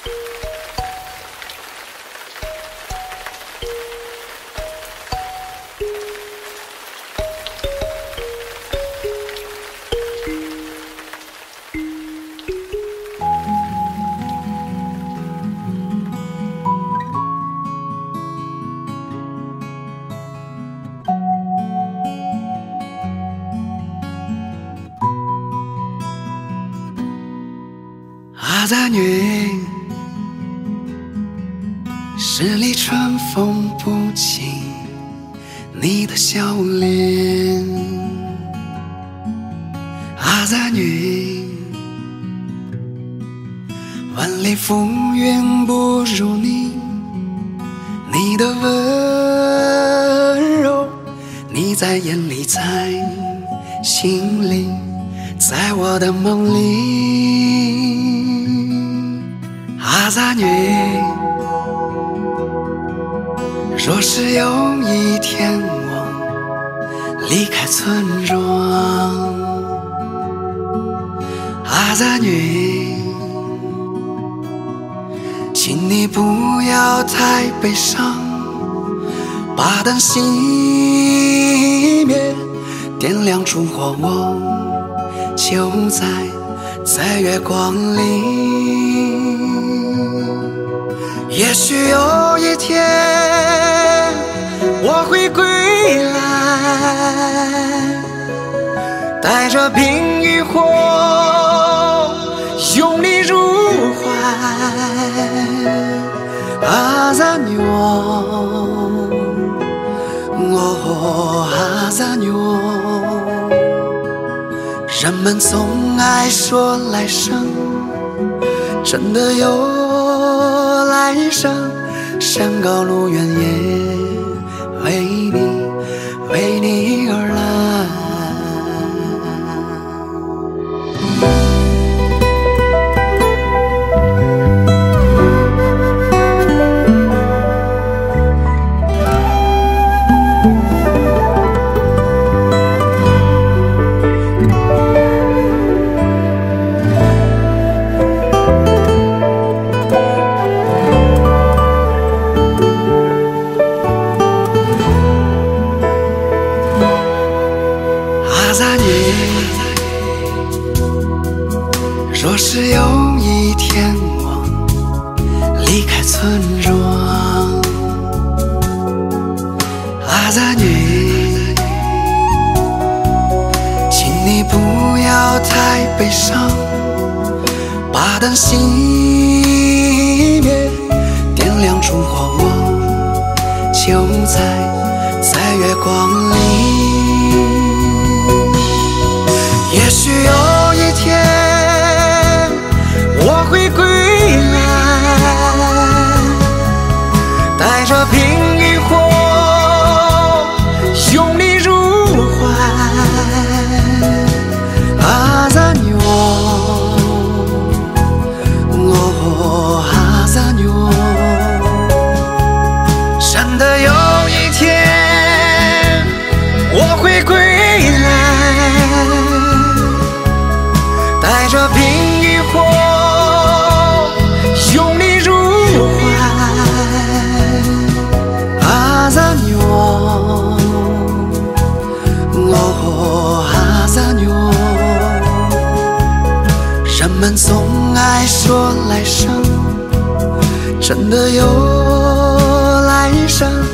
阿仔女，十里春风不及你的笑脸。阿仔女，万里浮云不如你的温柔，你在眼里，在心里，在我的梦里。阿仔女，若是有一天我离开村庄，阿仔女，请你不要太悲伤，把灯熄灭，点亮烛火，我就在月光里。也许有一天我会归来，带着冰与火，拥你入怀。阿仔女哦，阿仔女哦，人们总爱说来生，真的有来生，山高路远也为你而来。阿仔女，若是有一天我离开村庄，阿仔女，请你不要太悲伤，把灯熄灭，点亮烛火，我就在月光里。也许有一天我会归来，带着冰与火，拥你入怀。阿仔女哦，阿仔女哦，真的有一天我会归来，带着冰与火，拥你入怀。阿仔女哦，阿仔女哦，人们总爱说来生，真的有来生，